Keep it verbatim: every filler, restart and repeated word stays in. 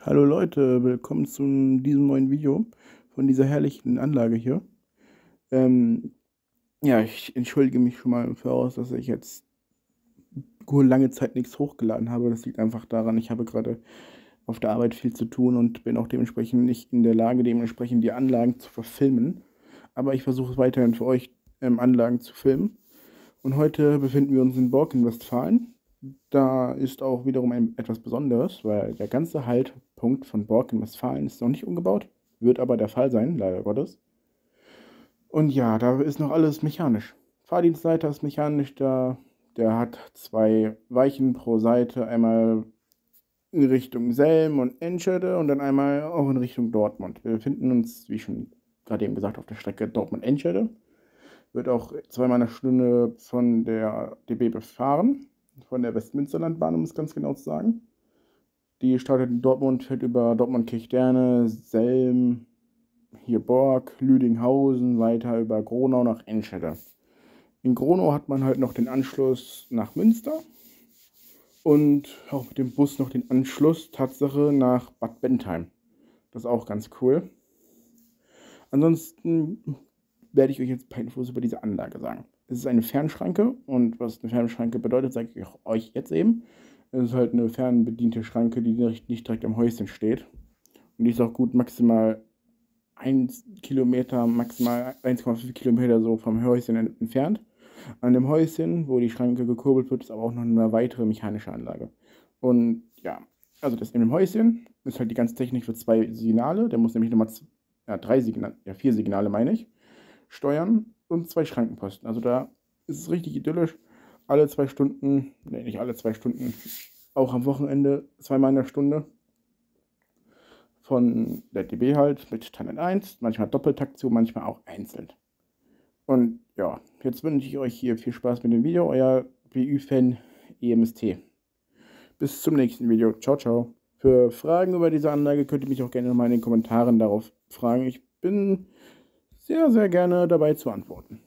Hallo Leute, willkommen zu diesem neuen Video von dieser herrlichen Anlage hier. Ähm, ja, ich entschuldige mich schon mal im Voraus, dass ich jetzt gut lange Zeit nichts hochgeladen habe. Das liegt einfach daran, ich habe gerade auf der Arbeit viel zu tun und bin auch dementsprechend nicht in der Lage, dementsprechend die Anlagen zu verfilmen. Aber ich versuche weiterhin für euch ähm, Anlagen zu filmen. Und heute befinden wir uns in Borken in Westfalen. Da ist auch wiederum ein, etwas Besonderes, weil der ganze Haltepunkt von Borken in Westfalen ist noch nicht umgebaut, wird aber der Fall sein, leider Gottes. Und ja, da ist noch alles mechanisch. Fahrdienstleiter ist mechanisch da, der hat zwei Weichen pro Seite, einmal in Richtung Selm und Enschede und dann einmal auch in Richtung Dortmund. Wir befinden uns, wie schon gerade eben gesagt, auf der Strecke Dortmund-Enschede. Wird auch zweimal eine Stunde von der D B befahren, von der Westmünsterlandbahn, um es ganz genau zu sagen. Die startet in Dortmund, fährt über Dortmund-Kirchderne, Selm, hier Bork, Lüdinghausen, weiter über Gronau nach Enschede. In Gronau hat man halt noch den Anschluss nach Münster und auch mit dem Bus noch den Anschluss, Tatsache, nach Bad Bentheim. Das ist auch ganz cool. Ansonsten werde ich euch jetzt ein paar Infos über diese Anlage sagen. Es ist eine Fernschranke und was eine Fernschranke bedeutet, sage ich euch jetzt eben. Es ist halt eine fernbediente Schranke, die nicht direkt am Häuschen steht. Und die ist auch gut maximal eins Kilometer, maximal eins Komma fünf Kilometer so vom Häuschen entfernt. An dem Häuschen, wo die Schranke gekurbelt wird, ist aber auch noch eine weitere mechanische Anlage. Und ja, also das in dem Häuschen ist halt die ganze Technik für zwei Signale. Der muss nämlich nochmal ja, drei Signale, ja, vier Signale meine ich, steuern und zwei Schrankenposten. Also da ist es richtig idyllisch. Alle zwei Stunden, ne, nicht alle zwei Stunden, auch am Wochenende zweimal in der Stunde von der D B halt mit Tandem eins, manchmal Doppeltaktion, manchmal auch einzeln. Und ja, jetzt wünsche ich euch hier viel Spaß mit dem Video, euer B Ü-Fan E M S T. Bis zum nächsten Video. Ciao, ciao. Für Fragen über diese Anlage könnt ihr mich auch gerne mal in den Kommentaren darauf fragen. Ich bin sehr, sehr gerne dabei zu antworten.